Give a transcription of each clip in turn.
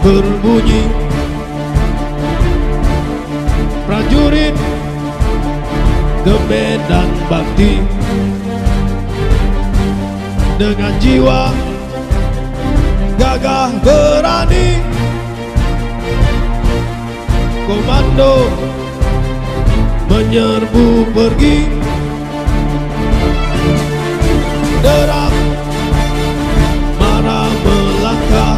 berbunyi, prajurit ke medan bakti dengan jiwa gagah berani. Komando menyerbu pergi, derap marah melangkah,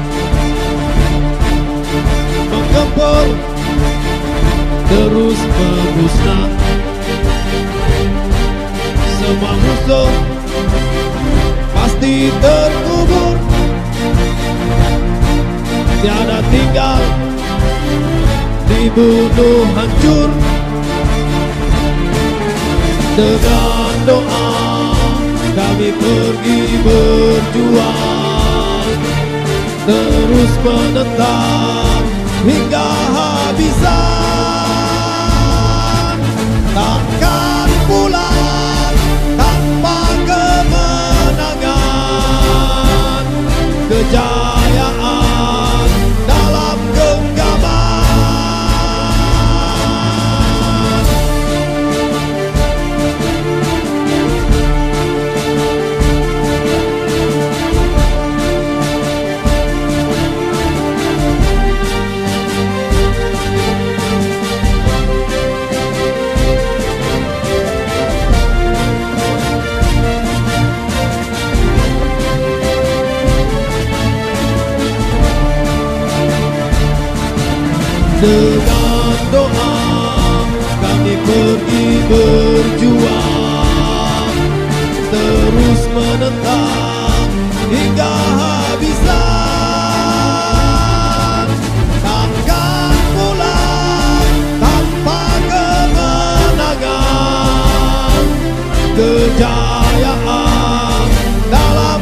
menggempur terus memusnah. Semua musuh pasti terkubur, tiada tinggal, dibunuh hancur. Dengan doa kami pergi berjuang, terus menentang hingga habisan. Takkan pulang tanpa kemenangan, kejayaan dalam genggaman. Dengan doa kami pergi berjuang, terus menentang hingga habisan. Takkan pulang tanpa kemenangan, kejayaan dalam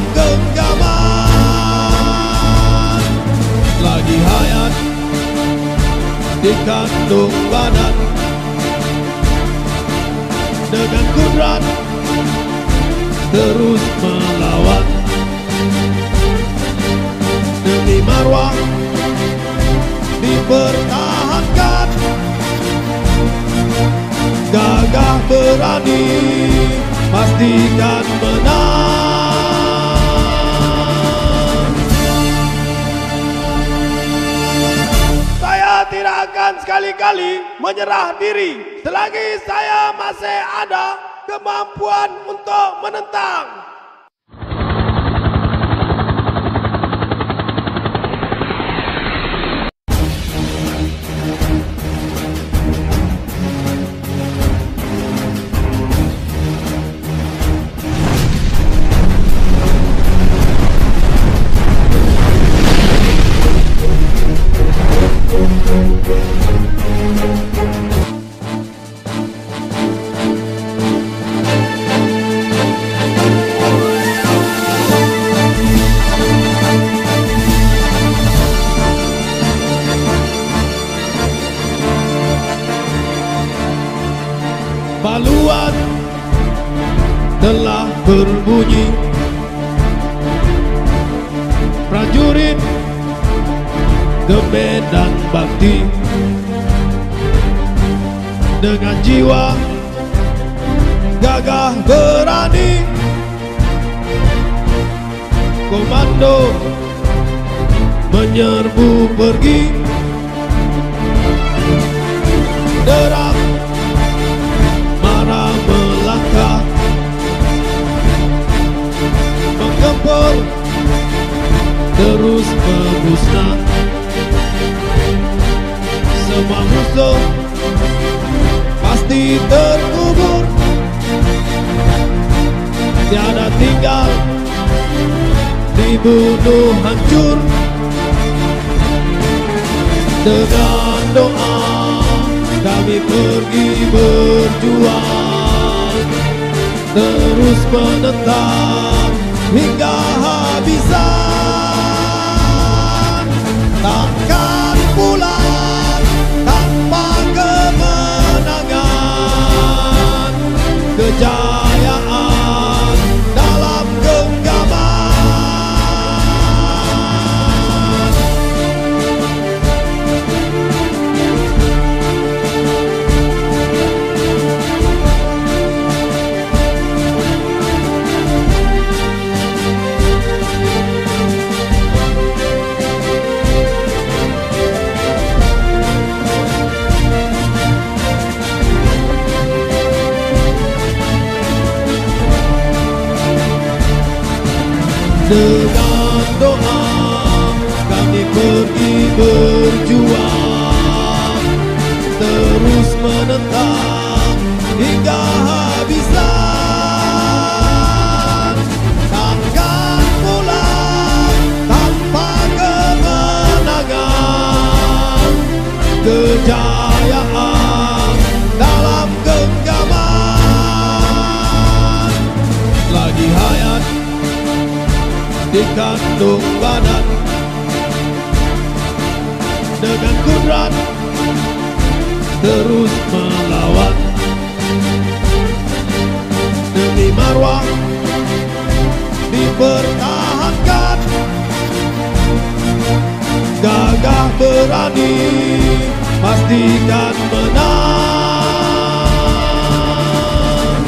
genggaman. Lagi hayat di kandung badan, dengan kudrat terus melawan. Demi marwah dipertahankan, gagah berani pastikan menang. Tidak akan sekali-kali menyerah diri selagi saya masih ada kemampuan untuk menentang. Baluan telah berbunyi, prajurit ke medan bakti dengan jiwa gagah berani. Komando menyerbu pergi, derap marah melangkah, menggempur terus memusnah. Semua musuh pasti terkubur, tiada tinggal, dibunuh hancur. Dengan doa kami pergi berjuang, terus menentang hingga habisan. Takkan pulang tanpa kemenangan, kejayaan dalam genggaman. sandung badan, dengan kudrat terus melawan. Demi marwah dipertahankan, gagah berani pastikan menang.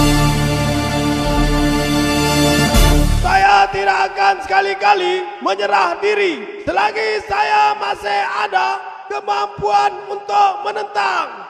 Saya tidak akan sekali-kali menyerah diri selagi saya masih ada kemampuan untuk menentang.